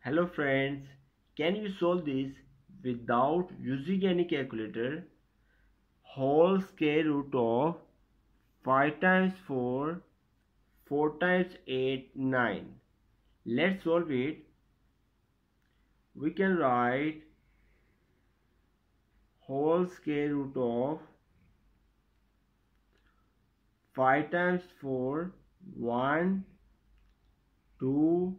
Hello friends, can you solve this without using any calculator? Whole square root of 5 times 4, 4 times 8, 9. Let's solve it. We can write whole square root of 5 times 4, 1, 2,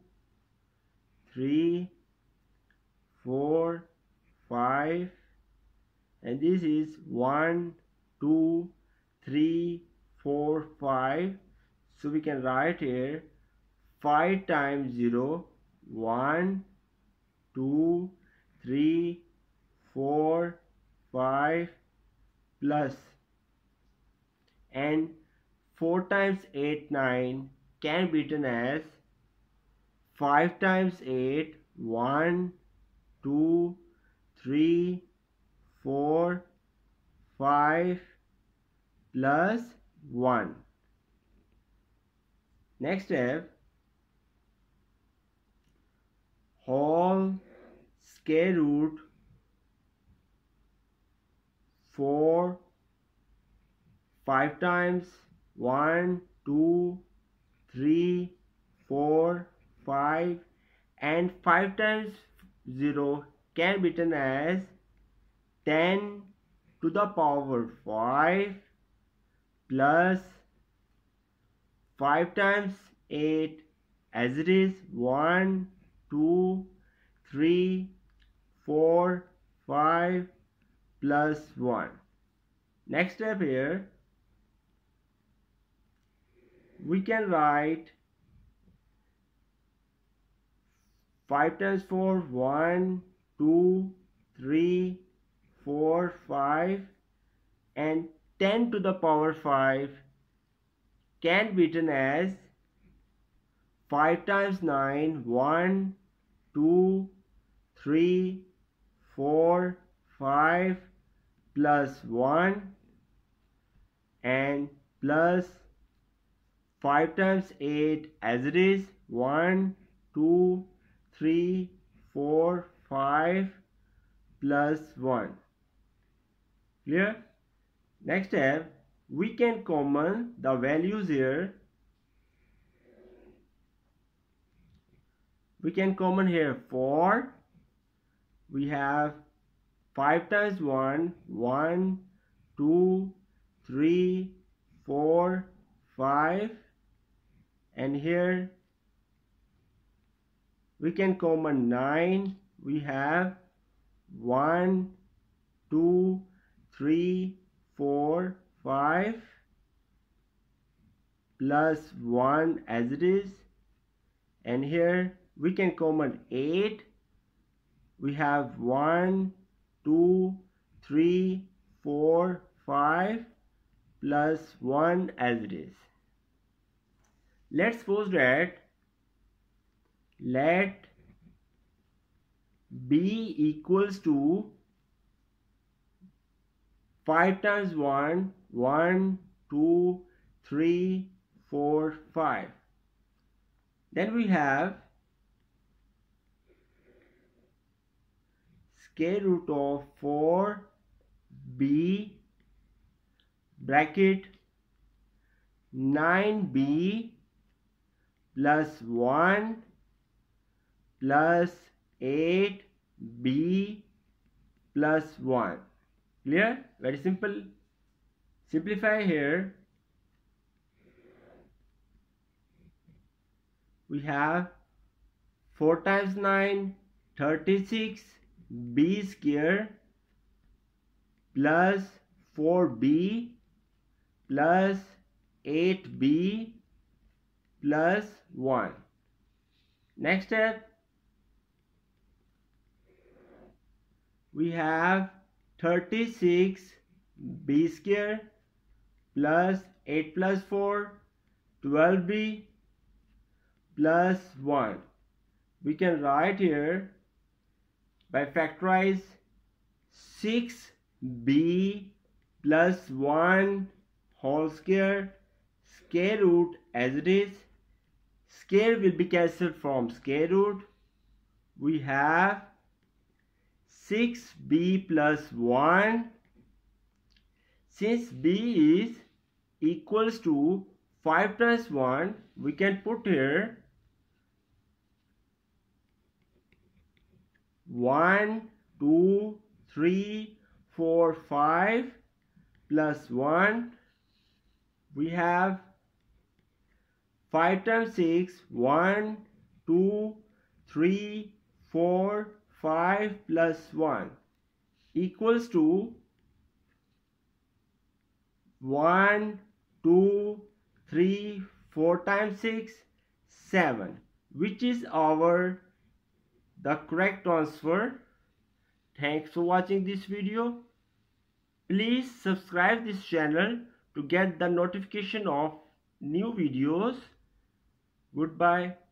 3, 4, 5, and this is 1, 2, 3, 4, 5. So we can write here 5 times 0, 1, 2, 3, 4, 5 plus, and 4 times 8, 9 can be written as 5 times 8, 1, 2, 3, 4, 5 plus 1. Next step, whole square root 4, 5 times 1, 2, 3, 4, 5, and 5 times 0 can be written as 10 to the power 5 plus 5 times 8 as it is 1, 2, 3, 4, 5 plus 1. Next step here, we can write 5 times 4, 1, 2, 3, 4, 5, and 10 to the power 5 can be written as 5 times 9, 1, 2, 3, 4, 5 plus 1, and plus 5 times 8 as it is 1, 2, 3, 4, 5 plus 1. Clear? Next step, we can common the values here. We can common here 4. We have 5 times 1, 1, 2, 3, 4, 5, and here we can common 9. We have 1, 2, 3, 4, 5 plus 1 as it is, and here we can common 8. We have 1, 2, 3, 4, 5 plus 1 as it is. Let's suppose that let b equals to 5 times 1, 1, 2, 3, 4, 5. Then we have square root of 4b bracket 9b plus 1 plus 8b plus 1. Clear? Very simple. Simplify here. We have 4 times 9, 36 b square plus 4b plus 8b plus 1. Next step, we have 36 b square plus 8 plus 4, 12b plus 1. We can write here by factorize 6b plus 1 whole square root as it is. Square will be cancelled from square root. we have 6b plus 1. Since b is equals to 5 times 1, we can put here 1, 2, 3, 4, 5 plus 1. We have 5 times 6, 1, 2, 3, 4, 5 plus 1 equals to 1, 2, 3, 4 times 6, 7, which is the correct answer. Thanks for watching this video. Please subscribe this channel to get the notification of new videos. Goodbye.